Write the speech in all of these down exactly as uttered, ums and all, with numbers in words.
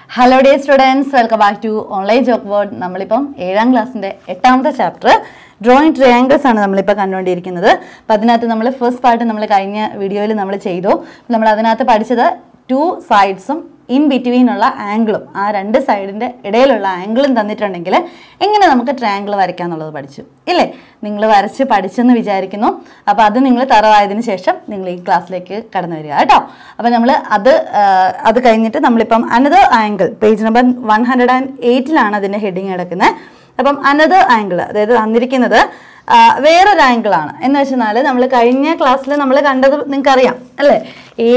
Hello dear students, welcome back to online chalkboard. നമ്മളിപ്പം ഏഴാം ക്ലാസ്സിന്റെ എട്ടാമത്തെ ചാപ്റ്റർ ഡ്രോയിങ് ട്രയാങ്കിൾസ് ആണ് നമ്മളിപ്പോൾ കണ്ടുകൊണ്ടിരിക്കുന്നത്. അപ്പോൾ അതിനകത്ത് നമ്മൾ ഫസ്റ്റ് പാർട്ട് നമ്മൾ കഴിഞ്ഞ വീഡിയോയിൽ നമ്മൾ ചെയ്തു. നമ്മൾ അതിനകത്ത് പഠിച്ചത് ടു സൈഡ്സും ഇൻ ബിറ്റ്വീൻ ഉള്ള ആംഗിളും ആ രണ്ട് സൈഡിൻ്റെ ഇടയിലുള്ള ആംഗിളും തന്നിട്ടുണ്ടെങ്കിൽ എങ്ങനെ നമുക്ക് ട്രയാങ്കിൾ വരയ്ക്കാം എന്നുള്ളത് പഠിച്ചു ഇല്ലേ? നിങ്ങൾ വരച്ച് പഠിച്ചെന്ന് വിചാരിക്കുന്നു. അപ്പോൾ അത് നിങ്ങൾ തറവായതിനു ശേഷം നിങ്ങൾ ഈ ക്ലാസ്സിലേക്ക് കടന്നു വരിക കേട്ടോ. അപ്പോൾ നമ്മൾ അത് അത് കഴിഞ്ഞിട്ട് നമ്മളിപ്പം another angle page number one hundred and എയ്റ്റിലാണ് അതിൻ്റെ ഹെഡിങ് കിടക്കുന്നത്. അപ്പം അനദർ ആംഗിൾ അതായത് തന്നിരിക്കുന്നത് വേറൊരു ആംഗിളാണ് എന്ന് വെച്ചാൽ നമ്മൾ കഴിഞ്ഞ ക്ലാസ്സിൽ നമ്മൾ കണ്ടത് നിങ്ങൾക്കറിയാം അല്ലേ? എ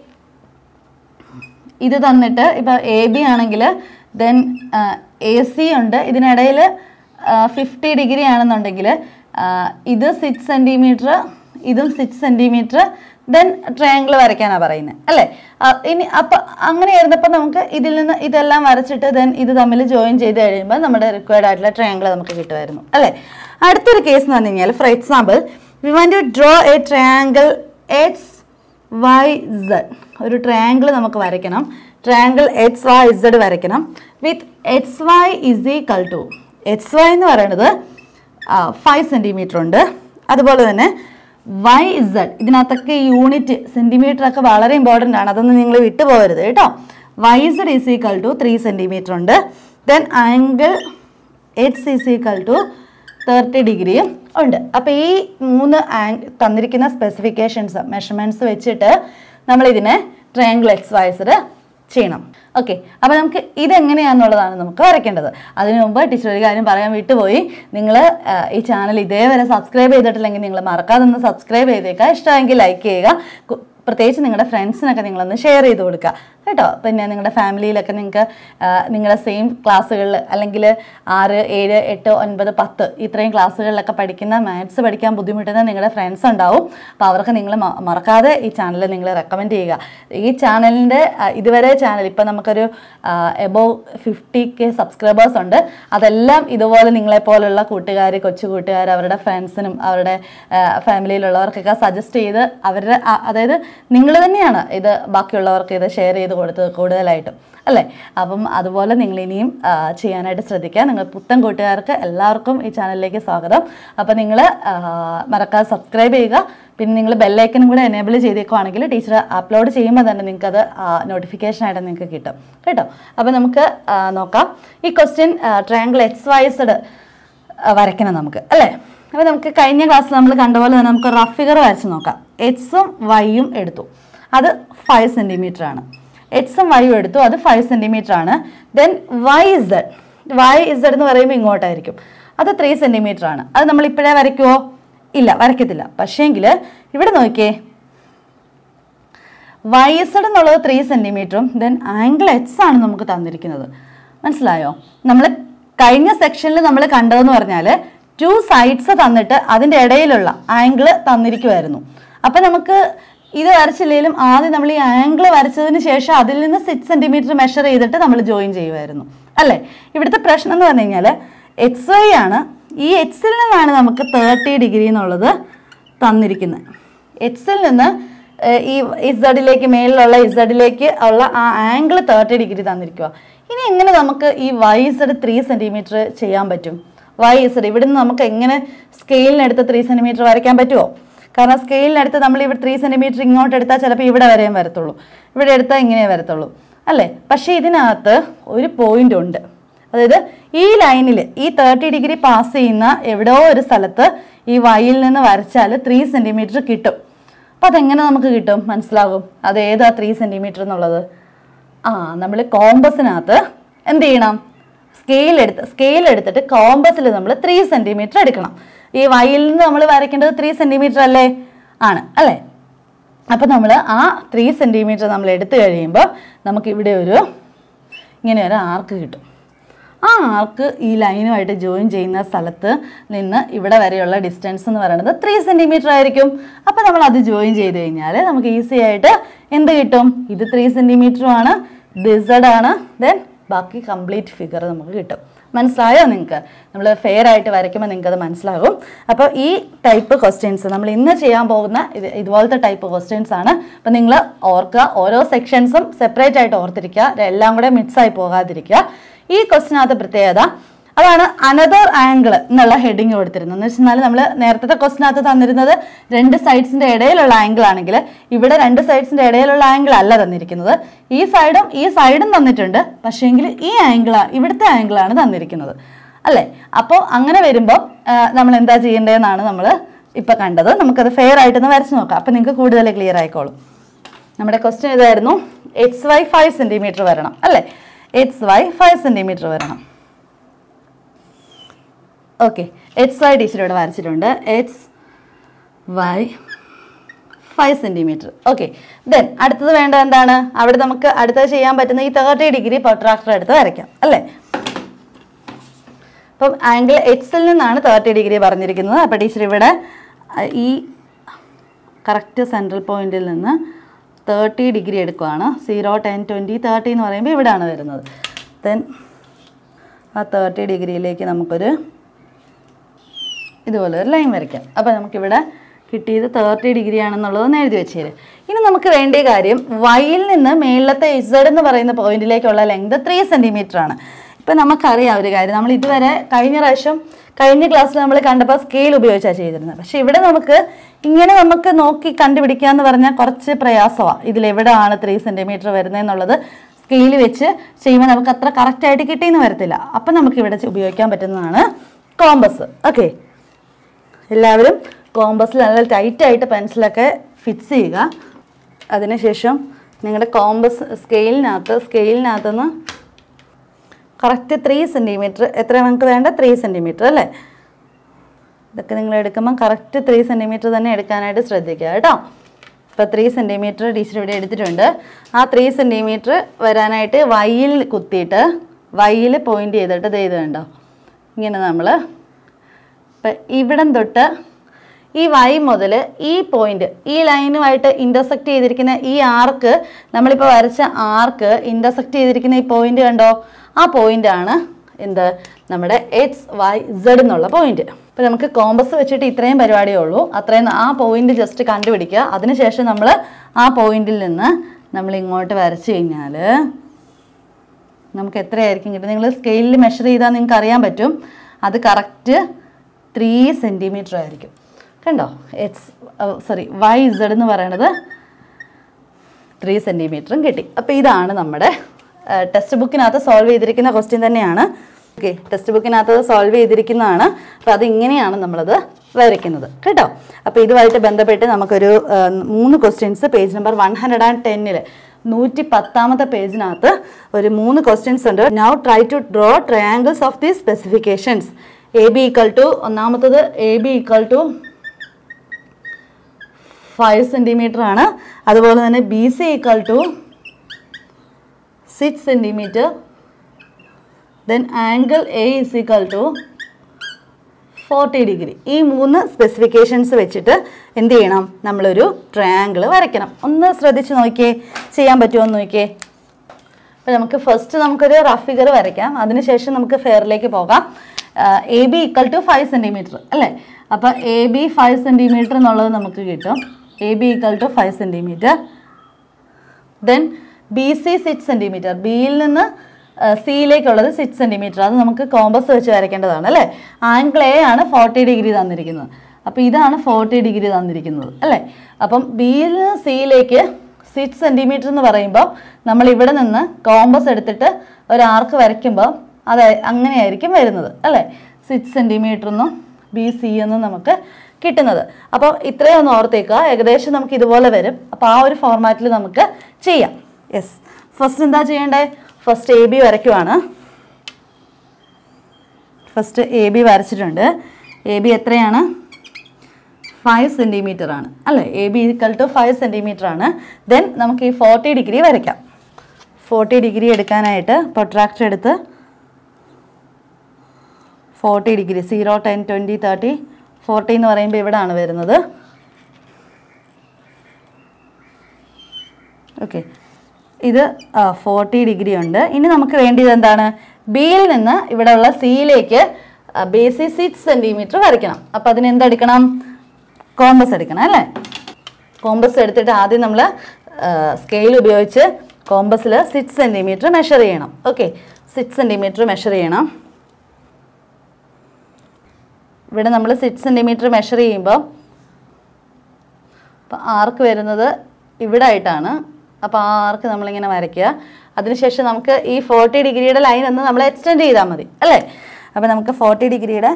ഇത് തന്നിട്ട് ഇപ്പോൾ എ ബി ആണെങ്കിൽ ദെൻ എ സി ഉണ്ട്, ഇതിനിടയിൽ ഫിഫ്റ്റി ഡിഗ്രി ആണെന്നുണ്ടെങ്കിൽ ഇത് സിക്സ് സെൻറ്റിമീറ്റർ ഇതും സിക്സ് സെൻറ്റിമീറ്റർ ദെൻ ട്രയാങ്കിൾ വരയ്ക്കാനാണ് പറയുന്നത് അല്ലേ? ഇനി അപ്പം അങ്ങനെ ആയിരുന്നപ്പോൾ നമുക്ക് ഇതിൽ നിന്ന് ഇതെല്ലാം വരച്ചിട്ട് ദെൻ ഇത് തമ്മിൽ ജോയിൻ ചെയ്ത് കഴിയുമ്പോൾ നമ്മുടെ റിക്വയർഡ് ആയിട്ടുള്ള ട്രയാങ്കിൾ നമുക്ക് കിട്ടുമായിരുന്നു അല്ലേ? അടുത്തൊരു കേസ് എന്ന് പറഞ്ഞു കഴിഞ്ഞാൽ for example we want to draw a triangle X Y Z. ഒരു ട്രയാങ്കിൾ നമുക്ക് വരയ്ക്കണം. ട്രയാങ്കിൾ എക്സ് വൈ സെഡ് വരയ്ക്കണം with X Y is equal to X Y എന്ന് പറയുന്നത് ഫൈവ് സെൻറ്റിമീറ്റർ ഉണ്ട്. അതുപോലെ തന്നെ വൈ സെഡ് ഇതിനകത്തൊക്കെ യൂണിറ്റ് സെൻറ്റിമീറ്റർ ഒക്കെ വളരെ ഇമ്പോർട്ടൻ്റ് ആണ്, അതൊന്നും നിങ്ങൾ വിട്ടുപോകരുത് കേട്ടോ. Y Z is equal to three centimetre ഉണ്ട്. Then angle X is equal to thirty ഡിഗ്രിയും ഉണ്ട്. അപ്പോൾ ഈ മൂന്ന് ആംഗ് തന്നിരിക്കുന്ന സ്പെസിഫിക്കേഷൻസ് മെഷർമെൻറ്റ്സ് വെച്ചിട്ട് നമ്മളിതിനെ ട്രയാങ്കിൾ എക്സ് വൈ സെഡ് ചെയ്യണം. ഓക്കെ, അപ്പോൾ നമുക്ക് ഇതെങ്ങനെയാണെന്നുള്ളതാണ് നമുക്ക് വരയ്ക്കേണ്ടത്. അതിനു മുമ്പ് ടീച്ചർ ഒരു കാര്യം പറയാൻ വിട്ടുപോയി. നിങ്ങൾ ഈ ചാനൽ ഇതേവരെ സബ്സ്ക്രൈബ് ചെയ്തിട്ടില്ലെങ്കിൽ നിങ്ങൾ മറക്കാതെ ഒന്ന് സബ്സ്ക്രൈബ് ചെയ്തേക്കുക. ഇഷ്ടമെങ്കിൽ ലൈക്ക് ചെയ്യുക. പ്രത്യേകിച്ച് നിങ്ങളുടെ ഫ്രണ്ട്സിനൊക്കെ നിങ്ങളൊന്ന് ഷെയർ ചെയ്ത് കൊടുക്കുക കേട്ടോ. പിന്നെ നിങ്ങളുടെ ഫാമിലിയിലൊക്കെ നിങ്ങൾക്ക് നിങ്ങളുടെ സെയിം ക്ലാസ്സുകളിൽ അല്ലെങ്കിൽ ആറ് ഏഴ് എട്ട് ഒൻപത് പത്ത് ഇത്രയും ക്ലാസ്സുകളിലൊക്കെ പഠിക്കുന്ന മാത്സ് പഠിക്കാൻ ബുദ്ധിമുട്ടുന്ന നിങ്ങളുടെ ഫ്രണ്ട്സ് ഉണ്ടാവും. അപ്പോൾ അവർക്ക് നിങ്ങൾ മറക്കാതെ ഈ ചാനൽ നിങ്ങൾ റെക്കമെൻഡ് ചെയ്യുക. ഈ ചാനലിൻ്റെ ഇതുവരെ ചാനൽ ഇപ്പം നമുക്കൊരു എബോവ് ഫിഫ്റ്റി കെ സബ്സ്ക്രൈബേഴ്സ് ഉണ്ട്. അതെല്ലാം ഇതുപോലെ നിങ്ങളെപ്പോലുള്ള കൂട്ടുകാർ കൊച്ചു കൂട്ടുകാർ അവരുടെ ഫ്രണ്ട്സിനും അവരുടെ ഫാമിലിയിലുള്ളവർക്കൊക്കെ സജസ്റ്റ് ചെയ്ത് അവരുടെ അതായത് നിങ്ങൾ തന്നെയാണ് ഇത് ബാക്കിയുള്ളവർക്ക് ഇത് ഷെയർ ചെയ്ത് കൊടുത്തത് കൂടുതലായിട്ടും അല്ലേ? അപ്പം അതുപോലെ നിങ്ങൾ ഇനിയും ചെയ്യാനായിട്ട് ശ്രദ്ധിക്കുക. നിങ്ങൾ പുത്തൻ കൂട്ടുകാർക്ക് എല്ലാവർക്കും ഈ ചാനലിലേക്ക് സ്വാഗതം. അപ്പോൾ നിങ്ങൾ മറക്കാതെ സബ്സ്ക്രൈബ് ചെയ്യുക. പിന്നെ നിങ്ങൾ ബെല്ലൈക്കനും കൂടെ എനേബിൾ ചെയ്തേക്കുവാണെങ്കിൽ ടീച്ചർ അപ്ലോഡ് ചെയ്യുമ്പോൾ തന്നെ നിങ്ങൾക്കത് നോട്ടിഫിക്കേഷനായിട്ട് നിങ്ങൾക്ക് കിട്ടും കേട്ടോ. അപ്പോൾ നമുക്ക് നോക്കാം. ഈ question triangle X Y Z വരയ്ക്കണം നമുക്ക് അല്ലേ? അപ്പോൾ നമുക്ക് കഴിഞ്ഞ ക്ലാസ്സിൽ നമ്മൾ കണ്ടപോലെ തന്നെ നമുക്ക് റഫ് ഫിഗർ വരച്ച് നോക്കാം. എക്സും വൈയും എടുത്തു, അത് ഫൈവ് സെൻറ്റിമീറ്റർ ആണ്. എക്സും വൈയും എടുത്തു, അത് ഫൈവ് സെൻറ്റിമീറ്റർ ആണ്. Then Y Z Y Z എന്ന് പറയുമ്പോൾ ഇങ്ങോട്ടായിരിക്കും, അത് ത്രീ സെൻറ്റിമീറ്റർ ആണ്. അത് നമ്മൾ ഇപ്പോഴേ വരയ്ക്കുമോ? ഇല്ല, വരയ്ക്കത്തില്ല. പക്ഷേങ്കിൽ ഇവിടെ നോക്കിയേ, വൈ സെഡ് എന്നുള്ളത് ത്രീ സെൻറ്റിമീറ്ററും ദെൻ ആംഗിൾ എക്സ് ആണ് നമുക്ക് തന്നിരിക്കുന്നത്. മനസ്സിലായോ? നമ്മൾ കഴിഞ്ഞ സെക്ഷനിൽ നമ്മൾ കണ്ടതെന്ന് പറഞ്ഞാൽ ടു സൈഡ്സ് തന്നിട്ട് അതിൻ്റെ ഇടയിലുള്ള ആംഗിൾ തന്നിരിക്കുമായിരുന്നു. അപ്പം നമുക്ക് ഇത് വരച്ചില്ലെങ്കിലും ആദ്യം നമ്മൾ ഈ ആംഗിൾ വരച്ചതിന് ശേഷം അതിൽ നിന്ന് സിക്സ് സെൻറ്റിമീറ്റർ മെഷർ ചെയ്തിട്ട് നമ്മൾ ജോയിൻ ചെയ്യുമായിരുന്നു അല്ലേ? ഇവിടുത്തെ പ്രശ്നം എന്ന് പറഞ്ഞു കഴിഞ്ഞാൽ എക്സ് വൈ ആണ്. ഈ എക്സിൽ നിന്നാണ് നമുക്ക് തേർട്ടി ഡിഗ്രി എന്നുള്ളത് തന്നിരിക്കുന്നത്. എക്സിൽ നിന്ന് ഈ ഇസഡിലേക്ക് മേളിലുള്ള ഇസഡിലേക്ക് ഉള്ള ആ ആംഗിൾ തേർട്ടി ഡിഗ്രി തന്നിരിക്കുക. ഇനി എങ്ങനെ നമുക്ക് ഈ വൈ സെഡ് ത്രീ സെൻറ്റിമീറ്റർ ചെയ്യാൻ പറ്റും? വൈ സെഡ് ഇവിടെ നിന്ന് നമുക്ക് എങ്ങനെ സ്കെയിലിനെടുത്ത് ത്രീ സെൻറ്റിമീറ്റർ വരയ്ക്കാൻ പറ്റുമോ? കാരണം സ്കെയിലിനടുത്ത് നമ്മൾ ഇവിടെ ത്രീ സെൻറ്റിമീറ്റർ ഇങ്ങോട്ട് എടുത്താൽ ചിലപ്പോൾ ഇവിടെ വരെയും വരത്തുള്ളൂ, ഇവിടെ എടുത്താൽ ഇങ്ങനെ വരത്തുള്ളൂ അല്ലേ? പക്ഷേ ഇതിനകത്ത് ഒരു പോയിന്റ് ഉണ്ട്. അതായത് ഈ ലൈനിൽ ഈ തേർട്ടി ഡിഗ്രി പാസ് ചെയ്യുന്ന എവിടെയോ ഒരു സ്ഥലത്ത് ഈ വൈയിൽ നിന്ന് വരച്ചാൽ ത്രീ സെൻറ്റിമീറ്റർ കിട്ടും. അപ്പോൾ അതെങ്ങനെ നമുക്ക് കിട്ടും മനസ്സിലാകും? അത് ഏതാ ത്രീ സെൻറ്റിമീറ്റർ എന്നുള്ളത്? ആ നമ്മൾ കോമ്പസിനകത്ത് എന്ത് ചെയ്യണം? സ്കെയിൽ എടുത്ത് സ്കെയിൽ എടുത്തിട്ട് കോമ്പസിൽ നമ്മൾ ത്രീ സെൻറ്റിമീറ്റർ എടുക്കണം. ഈ വൈയിൽ നിന്ന് നമ്മൾ വരയ്ക്കേണ്ടത് ത്രീ സെൻറ്റിമീറ്റർ അല്ലേ? ആണ് അല്ലേ? അപ്പോൾ നമ്മൾ ആ ത്രീ സെൻറ്റിമീറ്റർ നമ്മൾ എടുത്തു കഴിയുമ്പോൾ നമുക്കിവിടെ ഒരു ഇങ്ങനെ ഒരു ആർക്ക് കിട്ടും. ആ ആർക്ക് ഈ ലൈനുമായിട്ട് ജോയിൻ ചെയ്യുന്ന സ്ഥലത്ത് നിന്ന് ഇവിടെ വരെയുള്ള ഡിസ്റ്റൻസ് എന്ന് പറയുന്നത് ത്രീ സെൻറ്റിമീറ്റർ ആയിരിക്കും. അപ്പോൾ നമ്മൾ അത് ജോയിൻ ചെയ്ത് കഴിഞ്ഞാൽ നമുക്ക് ഈസി ആയിട്ട് എന്ത് കിട്ടും? ഇത് ത്രീ സെൻറ്റിമീറ്ററും ആണ്, ഇത് ഇസഡ് ആണ്, ദെൻ ബാക്കി കംപ്ലീറ്റ് ഫിഗർ നമുക്ക് കിട്ടും. മനസ്സിലായോ നിങ്ങൾക്ക്? നമ്മൾ ഫെയർ ആയിട്ട് വരയ്ക്കുമ്പോൾ നിങ്ങൾക്ക് അത് മനസ്സിലാകും. അപ്പോൾ ഈ ടൈപ്പ് ക്വസ്റ്റ്യൻസ് നമ്മൾ ഇന്ന് ചെയ്യാൻ പോകുന്ന ഇത് ഇതുപോലത്തെ ടൈപ്പ് ക്വസ്റ്റ്യൻസ് ആണ്. അപ്പോൾ നിങ്ങൾ ഓർക്കുക, ഓരോ സെക്ഷൻസും സെപ്പറേറ്റ് ആയിട്ട് ഓർത്തിരിക്കുക, എല്ലാം കൂടെ മിക്സായി പോകാതിരിക്കുക. ഈ ക്വസ്റ്റിനകത്ത് പ്രത്യേകത അതാണ് അനദർ ആംഗിൾ എന്നുള്ള ഹെഡിങ് കൊടുത്തിരുന്നത്. എന്ന് വെച്ചാൽ നമ്മൾ നേരത്തെ ക്വസ്റ്റിനകത്ത് തന്നിരുന്നത് രണ്ട് സൈഡ്സിൻ്റെ ഇടയിലുള്ള ആംഗിൾ ആണെങ്കിൽ ഇവിടെ രണ്ട് സൈഡ്സിൻ്റെ ഇടയിലുള്ള ആംഗിൾ അല്ല തന്നിരിക്കുന്നത്. ഈ സൈഡും ഈ സൈഡും തന്നിട്ടുണ്ട്, പക്ഷേങ്കിൽ ഈ ആംഗിളാണ് ഇവിടുത്തെ ആംഗിളാണ് തന്നിരിക്കുന്നത് അല്ലേ. അപ്പോൾ അങ്ങനെ വരുമ്പോൾ നമ്മൾ എന്താ ചെയ്യേണ്ടതെന്നാണ് നമ്മൾ ഇപ്പോൾ കണ്ടത്. നമുക്കത് ഫെയർ ആയിട്ടൊന്ന് വരച്ച് നോക്കാം. അപ്പോൾ നിങ്ങൾക്ക് കൂടുതൽ ക്ലിയർ ആയിക്കോളും. നമ്മുടെ ക്വസ്റ്റ്യൻ ഇതായിരുന്നു, എക്സ് വൈ ഫൈവ് സെൻറ്റിമീറ്റർ വരണം അല്ലേ. എക്സ് വൈ ഫൈവ് സെൻറ്റിമീറ്റർ വരണം. ഓക്കെ, എക്സ് വൈ ടീച്ചർ ഇവിടെ വരച്ചിട്ടുണ്ട്. X Y five centimetre. Okay, then അടുത്തത് വേണ്ടത് എന്താണ്? അവിടെ നമുക്ക് അടുത്തത് ചെയ്യാൻ പറ്റുന്ന ഈ തേർട്ടി ഡിഗ്രി പ്രൊട്രാക്ടർ എടുത്ത് വരയ്ക്കാം അല്ലേ. അപ്പം ആംഗിൾ എക്സിൽ നിന്നാണ് തേർട്ടി ഡിഗ്രി പറഞ്ഞിരിക്കുന്നത്. അപ്പോൾ ടീച്ചർ ഇവിടെ ഈ കറക്റ്റ് സെൻട്രൽ പോയിന്റിൽ നിന്ന് തേർട്ടി ഡിഗ്രി എടുക്കുകയാണ്. സീറോ ടെൻ ട്വൻറ്റി തേർട്ടി എന്ന് പറയുമ്പോൾ ഇവിടെയാണ് വരുന്നത്. ദെൻ ആ തേർട്ടി ഡിഗ്രിയിലേക്ക് നമുക്കൊരു ഇതുപോലെ ഒരു ലൈൻ വരയ്ക്കാം. അപ്പോൾ നമുക്കിവിടെ കിട്ടിയത് തേർട്ടി ഡിഗ്രി ആണെന്നുള്ളതൊന്ന് എഴുതി വെച്ചേര്. ഇനി നമുക്ക് വേണ്ടിയ കാര്യം വൈയിൽ നിന്ന് മേളിലത്തെ ഇസഡ് എന്ന് പറയുന്ന പോയിന്റിലേക്കുള്ള ലെങ്ത് ത്രീ സെൻറ്റിമീറ്റർ ആണ്. ഇപ്പം നമുക്കറിയാം ഒരു കാര്യം, നമ്മൾ ഇതുവരെ കഴിഞ്ഞ പ്രാവശ്യം കഴിഞ്ഞ ക്ലാസ്സിൽ നമ്മൾ കണ്ടപ്പോൾ സ്കെയിൽ ഉപയോഗിച്ചാണ് ചെയ്തിരുന്നത്. പക്ഷേ ഇവിടെ നമുക്ക് ഇങ്ങനെ നമുക്ക് നോക്കി കണ്ടുപിടിക്കുക എന്ന് പറഞ്ഞാൽ കുറച്ച് പ്രയാസമാണ്. ഇതിലെവിടെയാണ് ത്രീ സെൻറ്റിമീറ്റർ വരുന്നതെന്നുള്ളത് സ്കെയിൽ വെച്ച് ചെയ്യുമ്പോൾ നമുക്ക് അത്ര കറക്റ്റായിട്ട് കിട്ടിയെന്ന് വരത്തില്ല. അപ്പം നമുക്കിവിടെ ഉപയോഗിക്കാൻ പറ്റുന്നതാണ് കോമ്പസ്. ഓക്കെ, എല്ലാവരും കോമ്പസിൽ നല്ല ടൈറ്റായിട്ട് പെൻസിലൊക്കെ ഫിക്സ് ചെയ്യുക. അതിനുശേഷം നിങ്ങളുടെ കോമ്പസ് സ്കെയിലിനകത്ത് സ്കെയിലിനകത്തുനിന്ന് കറക്റ്റ് ത്രീ സെൻറ്റിമീറ്റർ എത്ര നമുക്ക് വേണ്ട ത്രീ സെൻറ്റിമീറ്റർ അല്ലേ. ഇതൊക്കെ നിങ്ങൾ എടുക്കുമ്പോൾ കറക്റ്റ് ത്രീ സെൻറ്റിമീറ്റർ തന്നെ എടുക്കാനായിട്ട് ശ്രദ്ധിക്കുക കേട്ടോ. ഇപ്പോൾ ത്രീ സെൻറ്റിമീറ്റർ ടീച്ചർ ഇവിടെ എടുത്തിട്ടുണ്ട്. ആ ത്രീ സെൻറ്റിമീറ്റർ വരാനായിട്ട് വൈയിൽ കുത്തിയിട്ട് വൈയിൽ പോയിൻ്റ് ചെയ്തിട്ട് ഇത് ചെയ്ത് കണ്ടോ ഇങ്ങനെ നമ്മൾ ഇപ്പം ഇവിടം തൊട്ട് ഈ വൈ മുതൽ ഈ പോയിന്റ് ഈ ലൈനുമായിട്ട് ഇൻ്റർസെക്റ്റ് ചെയ്തിരിക്കുന്ന ഈ ആർക്ക്, നമ്മളിപ്പോൾ വരച്ച ആർക്ക് ഇൻ്റർസെക്റ്റ് ചെയ്തിരിക്കുന്ന ഈ പോയിന്റ് കണ്ടോ, ആ പോയിൻ്റാണ് എന്ത് നമ്മുടെ എക്സ് വൈ സെഡ് എന്നുള്ള പോയിന്റ്. അപ്പോൾ നമുക്ക് കോമ്പസ് വെച്ചിട്ട് ഇത്രയും പരിപാടിയേ ഉള്ളൂ. അത്രയും ആ പോയിന്റ് ജസ്റ്റ് കണ്ടുപിടിക്കുക. അതിനുശേഷം നമ്മൾ ആ പോയിന്റിൽ നിന്ന് നമ്മൾ ഇങ്ങോട്ട് വരച്ച് കഴിഞ്ഞാൽ നമുക്ക് എത്രയായിരിക്കും കിട്ടും? നിങ്ങൾ സ്കെയിലിൽ മെഷർ ചെയ്താൽ നിങ്ങൾക്ക് അറിയാൻ പറ്റും. അത് കറക്റ്റ് ത്രീ സെൻറ്റിമീറ്റർ ആയിരിക്കും. കണ്ടോ, എക്സ് സോറി വൈ സെഡ് എന്ന് പറയണത് ത്രീ സെൻറ്റിമീറ്ററും കിട്ടി. അപ്പോൾ ഇതാണ് നമ്മുടെ ടെക്സ്റ്റ് ബുക്കിനകത്ത് സോൾവ് ചെയ്തിരിക്കുന്ന ക്വസ്റ്റ്യൻ തന്നെയാണ്. ഓക്കെ, ടെക്സ്റ്റ് ബുക്കിനകത്ത് സോൾവ് ചെയ്തിരിക്കുന്നതാണ്. അപ്പോൾ അതിങ്ങനെയാണ് നമ്മളത് വരയ്ക്കുന്നത് കേട്ടോ. അപ്പോൾ ഇതുമായിട്ട് ബന്ധപ്പെട്ട് നമുക്കൊരു മൂന്ന് questions page number one hundred and ടെന്നിൽ നൂറ്റി പത്താമത്തെ പേജിനകത്ത് ഒരു മൂന്ന് ക്വസ്റ്റ്യൻസ് ഉണ്ട്. Now try to draw triangles of the specifications. A B equal to ഒന്നാമത്തത് A B equal to five centimetre ആണ്. അതുപോലെ തന്നെ B C equal to six centimetre. Then angle A is equal to forty degree. ഈ മൂന്ന് specifications വെച്ചിട്ട് എന്ത് ചെയ്യണം? നമ്മളൊരു ട്രയാങ്കിൾ വരയ്ക്കണം. ഒന്ന് ശ്രദ്ധിച്ച് നോക്കിയേ, ചെയ്യാൻ പറ്റുമോ എന്ന് നോക്കിയേ. അപ്പോൾ നമുക്ക് ഫസ്റ്റ് നമുക്കൊരു റഫ് ഫിഗർ വരയ്ക്കാം. അതിനുശേഷം നമുക്ക് ഫെയറിലേക്ക് പോകാം. A B equal to five centimetre അല്ലേ. അപ്പോൾ എ ബി ഫൈവ് സെൻറ്റിമീറ്റർ എന്നുള്ളത് നമുക്ക് കിട്ടും. A B equal to five centimetre. Then B C six centimetre. ബിയിൽ നിന്ന് സിയിലേക്കുള്ളത് സിക്സ് സെൻറ്റിമീറ്റർ. അത് നമുക്ക് കോമ്പസ് വെച്ച് വരയ്ക്കേണ്ടതാണ് അല്ലേ. ആംഗിൾ എ ആണ് ഫോർട്ടി ഡിഗ്രി തന്നിരിക്കുന്നത്. അപ്പോൾ ഇതാണ് ഫോർട്ടി ഡിഗ്രി തന്നിരിക്കുന്നത് അല്ലേ. അപ്പം ബിയിൽ നിന്ന് സിയിലേക്ക് സിക്സ് സെൻറ്റിമീറ്റർ എന്ന് പറയുമ്പോൾ നമ്മൾ ഇവിടെ നിന്ന് കോമ്പസ് എടുത്തിട്ട് ഒരു ആർക്ക് വരയ്ക്കുമ്പോൾ അത് അങ്ങനെയായിരിക്കും വരുന്നത് അല്ലേ. സിക്സ് സെൻറ്റിമീറ്റർ എന്നും ബി സി എന്നും നമുക്ക് കിട്ടുന്നത്. അപ്പോൾ ഇത്രയും ഒന്ന് ഓർത്തേക്കുക. ഏകദേശം നമുക്ക് ഇതുപോലെ വരും. അപ്പോൾ ആ ഒരു ഫോർമാറ്റിൽ നമുക്ക് ചെയ്യാം. യെസ്, ഫസ്റ്റ് എന്താ ചെയ്യേണ്ടത്? ഫസ്റ്റ് എ ബി വരയ്ക്കുവാണ്. ഫസ്റ്റ് എ ബി വരച്ചിട്ടുണ്ട്. എ ബി എത്രയാണ്? ഫൈവ് സെൻറ്റിമീറ്റർ ആണ് അല്ലേ. A B equal to five centimetre ആണ്. ദെൻ നമുക്ക് ഈ ഫോർട്ടി ഡിഗ്രി വരയ്ക്കാം. ഫോർട്ടി ഡിഗ്രി എടുക്കാനായിട്ട് പ്രൊട്രാക്ടർ എടുത്ത് forty degree zero ten twenty thirty forty എന്ന് പറയുമ്പോൾ ഇവിടെയാണ് വരുന്നത്. ഓക്കെ, ഇത് ഫോർട്ടി ഡിഗ്രി ഉണ്ട്. ഇനി നമുക്ക് വേണ്ടിയത് എന്താണ്? ബിയിൽ നിന്ന് ഇവിടെയുള്ള സിയിലേക്ക് ബേസിൽ സിക്സ് സെൻറ്റിമീറ്റർ വരയ്ക്കണം. അപ്പോൾ അതിന് എന്തെടുക്കണം? കോമ്പസ് എടുക്കണം അല്ലേ? കോമ്പസ് എടുത്തിട്ട് ആദ്യം നമ്മൾ സ്കെയിൽ ഉപയോഗിച്ച് കോമ്പസിൽ സിക്സ് സെൻറ്റിമീറ്റർ മെഷർ ചെയ്യണം. ഓക്കെ, സിക്സ് സെൻറ്റിമീറ്റർ മെഷർ ചെയ്യണം. ഇവിടെ നമ്മൾ സിക്സ് സെൻറ്റിമീറ്റർ മെഷർ ചെയ്യുമ്പോൾ അപ്പോൾ ആർക്ക് വരുന്നത് ഇവിടെ ആയിട്ടാണ്. അപ്പോൾ ആ ആർക്ക് നമ്മളിങ്ങനെ വരയ്ക്കുക. അതിനുശേഷം നമുക്ക് ഈ ഫോർട്ടി ഡിഗ്രിയുടെ ലൈൻ ഒന്ന് നമ്മൾ എക്സ്റ്റെൻഡ് ചെയ്താൽ മതി അല്ലേ? അപ്പോൾ നമുക്ക് ഫോർട്ടി ഡിഗ്രിയുടെ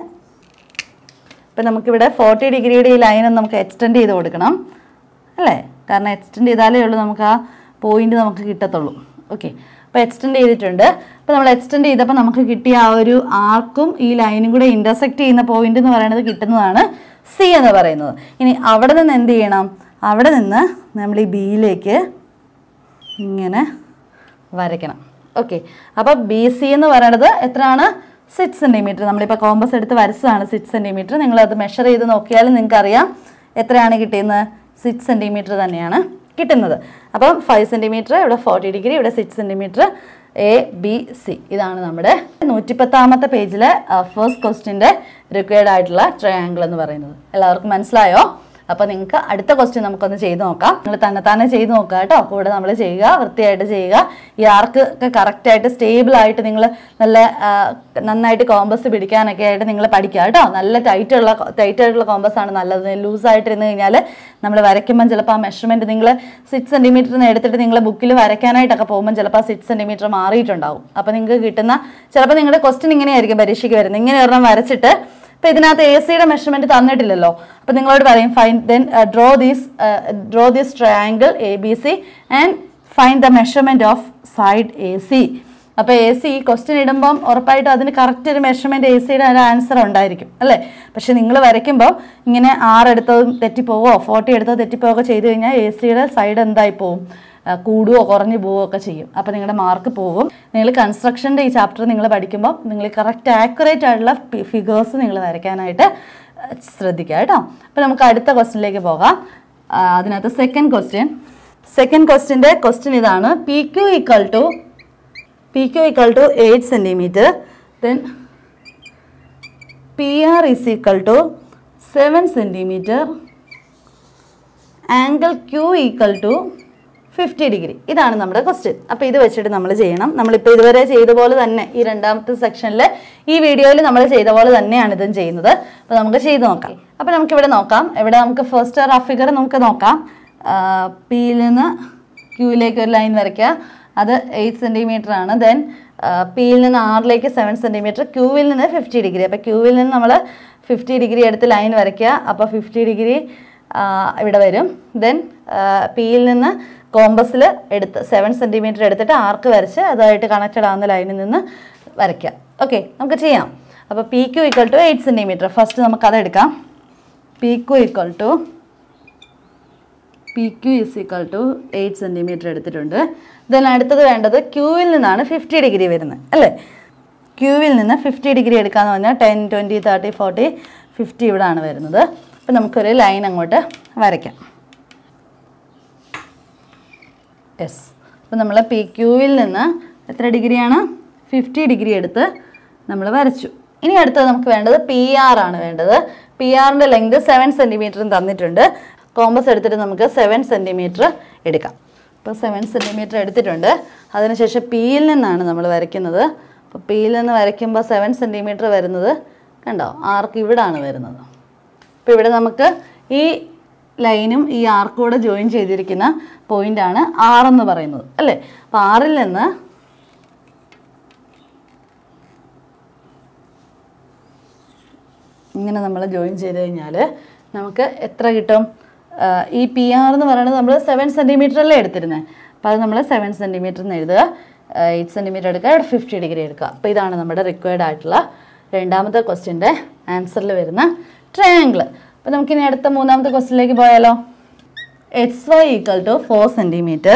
ഇപ്പം നമുക്കിവിടെ ഫോർട്ടി ഡിഗ്രിയുടെ ഈ ലൈനൊന്ന് നമുക്ക് എക്സ്റ്റെൻഡ് ചെയ്ത് കൊടുക്കണം അല്ലേ? കാരണം എക്സ്റ്റെൻഡ് ചെയ്താലേ ഉള്ളൂ നമുക്ക് ആ പോയിന്റ് നമുക്ക് കിട്ടത്തുള്ളൂ. ഓക്കെ, അപ്പോൾ എക്സ്റ്റെൻഡ് ചെയ്തിട്ടുണ്ട്. അപ്പോൾ നമ്മൾ എക്സ്റ്റെൻഡ് ചെയ്തപ്പോൾ നമുക്ക് കിട്ടിയ ആ ഒരു ആർക്കും ഈ ലൈനും കൂടെ ഇൻ്റർസെക്റ്റ് ചെയ്യുന്ന പോയിന്റ് എന്ന് പറയുന്നത് കിട്ടുന്നതാണ് സി എന്ന് പറയുന്നത്. ഇനി അവിടെ നിന്ന് എന്ത് ചെയ്യണം? അവിടെ നിന്ന് നമ്മൾ ഈ ബിയിലേക്ക് ഇങ്ങനെ വരയ്ക്കണം. ഓക്കെ, അപ്പോൾ ബി സി എന്ന് പറയുന്നത് എത്രയാണ്? Six centimetre. നമ്മളിപ്പോൾ കോമ്പസ് എടുത്ത് വരച്ചതാണ് സിക്സ് സെൻറ്റിമീറ്റർ. നിങ്ങളത് മെഷർ ചെയ്ത് നോക്കിയാലും നിങ്ങൾക്കറിയാം എത്രയാണ് കിട്ടിയെന്ന്. സിക്സ് സെൻറ്റിമീറ്റർ തന്നെയാണ് കിട്ടുന്നത്. അപ്പം ഫൈവ് സെൻറ്റിമീറ്റർ, ഇവിടെ ഫോർട്ടി ഡിഗ്രി, ഇവിടെ six centimetre, A B C. ഇതാണ് നമ്മുടെ നൂറ്റിപ്പത്താമത്തെ പേജിലെ ഫസ്റ്റ് ക്വസ്റ്റ്യൻ്റെ റിക്വയർഡ് ആയിട്ടുള്ള ട്രയാങ്കിൾ എന്ന് പറയുന്നത്. എല്ലാവർക്കും മനസ്സിലായോ? അപ്പോൾ നിങ്ങൾക്ക് അടുത്ത ക്വസ്റ്റ്യൻ നമുക്കൊന്ന് ചെയ്ത് നോക്കാം. നിങ്ങൾ തന്നെ തന്നെ ചെയ്ത് നോക്കുക കേട്ടോ. കൂടെ നമ്മൾ ചെയ്യുക, വൃത്തിയായിട്ട് ചെയ്യുക. ഈ ആർക്ക് ഒക്കെ കറക്റ്റായിട്ട് സ്റ്റേബിളായിട്ട് നിങ്ങൾ നല്ല നന്നായിട്ട് കോമ്പസ് പിടിക്കാനൊക്കെ ആയിട്ട് നിങ്ങൾ പഠിക്കുക കേട്ടോ. നല്ല ടൈറ്റുള്ള ടൈറ്റായിട്ടുള്ള കോമ്പസാണ് നല്ലത്. ലൂസായിട്ടിരുന്ന് കഴിഞ്ഞാൽ നമ്മൾ വരയ്ക്കുമ്പം ചിലപ്പോൾ ആ മെഷർമെൻറ്റ് നിങ്ങൾ സിക്സ് സെൻറ്റിമീറ്ററിന് എടുത്തിട്ട് നിങ്ങൾ ബുക്കിൽ വരയ്ക്കാനായിട്ടൊക്കെ പോകുമ്പോൾ ചിലപ്പോൾ ആ സിക്സ് സെൻറ്റിമീറ്റർ മാറിയിട്ടുണ്ടാവും. അപ്പോൾ നിങ്ങൾക്ക് കിട്ടുന്ന ചിലപ്പോൾ നിങ്ങളുടെ ക്വസ്റ്റ്യൻ ഇങ്ങനെയായിരിക്കും പരീക്ഷയ്ക്ക് വരുന്നത്. ഇങ്ങനെ ഒരെണ്ണം വരച്ചിട്ട് അപ്പോൾ ഇതിനകത്ത് എ സിയുടെ മെഷർമെൻറ്റ് തന്നിട്ടില്ലല്ലോ. അപ്പോൾ നിങ്ങളോട് പറയും fine then draw these draw this triangle A B C and find the measurement of side A C. അപ്പോൾ എ സി ഈ ക്വസ്റ്റ്യൻ ഇടുമ്പം ഉറപ്പായിട്ടും അതിന് കറക്റ്റ് ഒരു മെഷർമെൻറ്റ് എ സിയുടെ ഒരു ആൻസർ ഉണ്ടായിരിക്കും അല്ലേ? പക്ഷേ നിങ്ങൾ വരയ്ക്കുമ്പോൾ ഇങ്ങനെ ആറ് എടുത്തതും തെറ്റിപ്പോവോ ഫോർട്ടി എടുത്തത് തെറ്റിപ്പോവുകയോ ചെയ്ത് കഴിഞ്ഞാൽ എ സിയുടെ സൈഡ് എന്തായി പോവും? കൂടുകയോ കുറഞ്ഞു പോവുകയോ ഒക്കെ ചെയ്യും. അപ്പോൾ നിങ്ങളുടെ മാർക്ക് പോകും. നിങ്ങൾ കൺസ്ട്രക്ഷൻ്റെ ഈ ചാപ്റ്റർ നിങ്ങൾ പഠിക്കുമ്പോൾ നിങ്ങൾ കറക്റ്റ് ആക്യുറേറ്റ് ആയിട്ടുള്ള ഫിഗേഴ്സ് നിങ്ങൾ വരയ്ക്കാനായിട്ട് ശ്രദ്ധിക്കുക കേട്ടോ. അപ്പോൾ നമുക്ക് അടുത്ത ക്വസ്റ്റ്യനിലേക്ക് പോകാം. അതിനകത്ത് സെക്കൻഡ് ക്വസ്റ്റ്യൻ സെക്കൻഡ് ക്വസ്റ്റ്യൻ്റെ ക്വസ്റ്റ്യൻ ഇതാണ്. P Q equal to P Q equal to eight centimetre, then P R is equal to seven centimetre, angle Q equal to fifty degree. ഇതാണ് നമ്മുടെ ക്വസ്റ്റ്യൻ. അപ്പോൾ ഇത് വെച്ചിട്ട് നമ്മൾ ചെയ്യണം. നമ്മളിപ്പോൾ ഇതുവരെ ചെയ്ത പോലെ തന്നെ ഈ രണ്ടാമത്തെ സെക്ഷനിൽ ഈ വീഡിയോയിൽ നമ്മൾ ചെയ്ത പോലെ തന്നെയാണ് ഇതും ചെയ്യുന്നത്. അപ്പോൾ നമുക്ക് ചെയ്ത് നോക്കാം. അപ്പോൾ നമുക്കിവിടെ നോക്കാം. ഇവിടെ നമുക്ക് ഫസ്റ്റ് റഫ് ഫിഗർ നമുക്ക് നോക്കാം. പിയിൽ നിന്ന് ക്യൂയിലേക്ക് ഒരു ലൈൻ വരയ്ക്കുക. അത് എയ്റ്റ് സെൻറ്റിമീറ്റർ ആണ്. ദെൻ പിയിൽ നിന്ന് ആറിലേക്ക് സെവൻ സെൻറ്റിമീറ്റർ, ക്യൂവിൽ നിന്ന് ഫിഫ്റ്റി ഡിഗ്രി. അപ്പോൾ ക്യൂവിൽ നിന്ന് നമ്മൾ ഫിഫ്റ്റി ഡിഗ്രി എടുത്ത് ലൈൻ വരയ്ക്കുക. അപ്പോൾ ഫിഫ്റ്റി ഡിഗ്രി ഇവിടെ വരും. ദെൻ പിയിൽ നിന്ന് കോമ്പസിൽ എടുത്ത് സെവൻ സെൻറ്റിമീറ്റർ എടുത്തിട്ട് ആർക്ക് വരച്ച് അതായിട്ട് കണക്റ്റഡ് ആവുന്ന ലൈനിൽ നിന്ന് വരയ്ക്കുക. ഓക്കെ, നമുക്ക് ചെയ്യാം. അപ്പോൾ P Q equal to eight centimetre. First നമുക്കത് എടുക്കാം. P Q equal to P Q is equal to eight centimetre എടുത്തിട്ടുണ്ട്. ദെൻ അടുത്തത് വേണ്ടത് ക്യൂവിൽ നിന്നാണ് ഫിഫ്റ്റി ഡിഗ്രി വരുന്നത് അല്ലേ? ക്യൂവിൽ നിന്ന് ഫിഫ്റ്റി ഡിഗ്രി എടുക്കാമെന്ന് പറഞ്ഞാൽ ten twenty thirty forty fifty ഇവിടെയാണ് വരുന്നത്. അപ്പോൾ നമുക്കൊരു ലൈൻ അങ്ങോട്ട് വരയ്ക്കാം. യെസ്, അപ്പോൾ നമ്മൾ പി ക്യൂവിൽ നിന്ന് എത്ര ഡിഗ്രിയാണ്? ഫിഫ്റ്റി ഡിഗ്രി എടുത്ത് നമ്മൾ വരച്ചു. ഇനി അടുത്തത് നമുക്ക് വേണ്ടത് പി ആർ ആണ് വേണ്ടത്. പി ആറിൻ്റെ ലെങ്ത് സെവൻ സെൻറ്റിമീറ്ററും തന്നിട്ടുണ്ട്. കോമ്പസ് എടുത്തിട്ട് നമുക്ക് സെവൻ സെൻറ്റിമീറ്റർ എടുക്കാം. അപ്പോൾ സെവൻ സെൻറ്റിമീറ്റർ എടുത്തിട്ടുണ്ട്. അതിനുശേഷം പിയിൽ നിന്നാണ് നമ്മൾ വരയ്ക്കുന്നത്. അപ്പോൾ പിയിൽ നിന്ന് വരയ്ക്കുമ്പോൾ സെവൻ സെൻറ്റിമീറ്റർ വരുന്നത് കണ്ടോ? ആർക്ക് ഇവിടാണ് വരുന്നത്. അപ്പോൾ ഇവിടെ നമുക്ക് ഈ ലൈനും ഈ ആർക്കൂടെ ജോയിൻ ചെയ്തിരിക്കുന്ന പോയിൻ്റാണ് ആറെന്ന് പറയുന്നത് അല്ലേ? അപ്പോൾ ആറിൽ നിന്ന് ഇങ്ങനെ നമ്മൾ ജോയിൻ ചെയ്ത് കഴിഞ്ഞാൽ നമുക്ക് എത്ര കിട്ടും? ഈ പി ആർ എന്ന് പറയുന്നത് നമ്മൾ സെവൻ സെൻറ്റിമീറ്ററല്ലേ എടുത്തിരുന്നത്. അപ്പോൾ അത് നമ്മൾ സെവൻ സെൻറ്റിമീറ്റർ എന്ന് എഴുതുക. എയ്റ്റ് സെൻറ്റിമീറ്റർ എടുക്കുക, ഇവിടെ ഫിഫ്റ്റി ഡിഗ്രി എടുക്കുക. അപ്പോൾ ഇതാണ് നമ്മുടെ റിക്വയർഡ് ആയിട്ടുള്ള രണ്ടാമത്തെ ക്വസ്റ്റ്യൻ്റെ ആൻസറിൽ വരുന്ന ട്രയാങ്കിൾ. അപ്പോൾ നമുക്കിനി അടുത്ത മൂന്നാമത്തെ ക്വസ്റ്റ്യനിലേക്ക് പോയാലോ. X Y equal to four centimetre,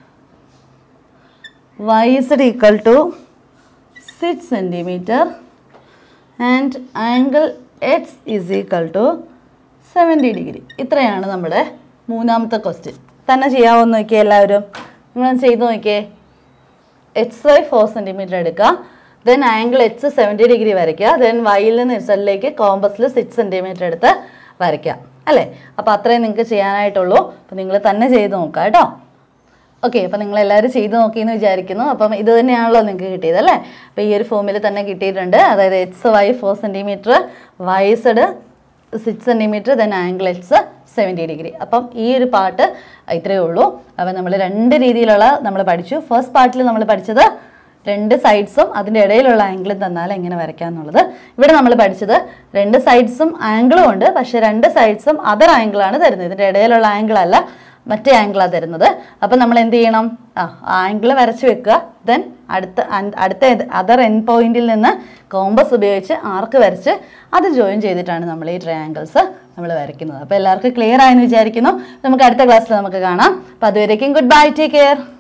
Y Z equal to six centimetre and angle X is equal to seventy degree. ഇത്രയാണ് നമ്മുടെ മൂന്നാമത്തെ ക്വസ്റ്റ്യൻ. തന്നെ ചെയ്യാമെന്ന് നോക്കിയാൽ എല്ലാവരും നിങ്ങളൊന്ന് ചെയ്ത് നോക്കിയേ. എക്സ് വൈ ഫോർ സെൻറ്റിമീറ്റർ എടുക്കുക, then angle H seventy degree വരയ്ക്കുക, ദെൻ വൈയിൽ നിന്ന് ഇസഡിലേക്ക് കോമ്പസിൽ സിക്സ് സെൻറ്റിമീറ്റർ എടുത്ത് വരയ്ക്കുക അല്ലേ. അപ്പോൾ അത്രയും നിങ്ങൾക്ക് ചെയ്യാനായിട്ടുള്ളൂ. അപ്പോൾ നിങ്ങൾ തന്നെ ചെയ്ത് നോക്കുക കേട്ടോ. ഓക്കെ, അപ്പോൾ നിങ്ങളെല്ലാവരും ചെയ്ത് നോക്കിയെന്ന് വിചാരിക്കുന്നു. അപ്പം ഇത് തന്നെയാണല്ലോ നിങ്ങൾക്ക് കിട്ടിയത് അല്ലേ. അപ്പോൾ ഈ ഒരു ഫോമിൽ തന്നെ കിട്ടിയിട്ടുണ്ട്. അതായത് X Y four centimetre, Y Z six centimetre, then angle X seventy degree. അപ്പം ഈ ഒരു പാർട്ട് ഇത്രയേ ഉള്ളൂ. അപ്പം നമ്മൾ രണ്ട് രീതിയിലുള്ള നമ്മൾ പഠിച്ചു. ഫസ്റ്റ് പാർട്ടിൽ നമ്മൾ പഠിച്ചത് രണ്ട് സൈഡ്സും അതിൻ്റെ ഇടയിലുള്ള ആംഗിളും തന്നാൽ എങ്ങനെ വരയ്ക്കാം എന്നുള്ളത്. ഇവിടെ നമ്മൾ പഠിച്ചത് രണ്ട് സൈഡ്സും ആംഗിളും ഉണ്ട്, പക്ഷേ രണ്ട് സൈഡ്സും അതർ ആംഗിളാണ് തരുന്നത്. ഇതിൻ്റെ ഇടയിലുള്ള ആംഗിൾ അല്ല, മറ്റേ ആംഗിളാണ് തരുന്നത്. അപ്പം നമ്മൾ എന്ത് ചെയ്യണം? ആ ആംഗിൾ വരച്ച് വെക്കുക, ദെൻ അടുത്ത അടുത്ത അതർ എൻ പോയിന്റിൽ നിന്ന് കോമ്പസ് ഉപയോഗിച്ച് ആർക്ക് വരച്ച് അത് ജോയിൻ ചെയ്തിട്ടാണ് നമ്മൾ ഈ ട്രയാങ്കിൾസ് നമ്മൾ വരയ്ക്കുന്നത്. അപ്പോൾ എല്ലാവർക്കും ക്ലിയർ ആയെന്ന് വിചാരിക്കുന്നു. നമുക്ക് അടുത്ത ക്ലാസ്സിൽ നമുക്ക് കാണാം. അപ്പോൾ അതുവരേക്കും ഗുഡ് ബൈ, ടേക്ക് കെയർ.